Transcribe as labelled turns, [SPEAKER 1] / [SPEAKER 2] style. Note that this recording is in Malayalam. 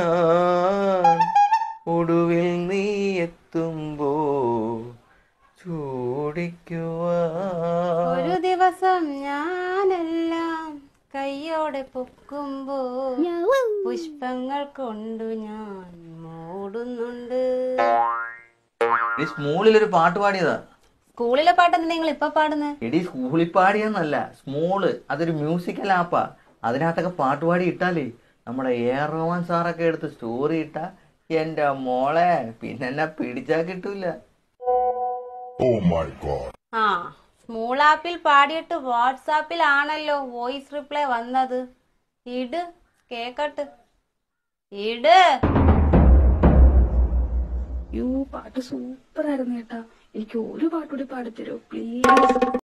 [SPEAKER 1] ഞാൻ ഒടുവിൽ നീ എത്തുമ്പോ ചൂടിക്കുവാൻ.
[SPEAKER 2] ഒരു ദിവസം ഞാനെല്ലാം കയ്യോടെ പൊക്കുമ്പോ പുഷ്പങ്ങൾ കൊണ്ടു ഞാൻ മൂടുന്നുണ്ട്.
[SPEAKER 1] ഈ സ്മൂളിലൊരു പാട്ട് പാടിയതാ.
[SPEAKER 2] സ്കൂളിലെ പാട്ട് നിങ്ങൾ ഇപ്പൊ പാടുന്നത്?
[SPEAKER 1] എടി സ്കൂളിൽ പാടിയെന്നല്ല, സ്മോള് അതൊരു മ്യൂസിക്കൽ ആപ്പാ. അതിനകത്തൊക്കെ പാട്ടുപാടി ഇട്ടാലേ നമ്മുടെ AR റഹ്മാൻ സാറൊക്കെ എടുത്ത് സ്റ്റോറി ഇട്ടാ എന്റെ മോളെ പിന്നെ എന്നെ പിടിച്ചാ കിട്ടൂല.
[SPEAKER 2] ആ സ്മൂൾ ആപ്പിൽ പാടിയിട്ട് വാട്സാപ്പിൽ ആണല്ലോ വോയിസ് റിപ്ലൈ വന്നത്. ഇട് കേക്കട്ട്, ഇട്.
[SPEAKER 3] പാട്ട് സൂപ്പർ ആയിരുന്നു കേട്ടാ. എനിക്ക് ഒരു പാട്ടുകൂടി പാടിത്തരോ പ്ലീസ്?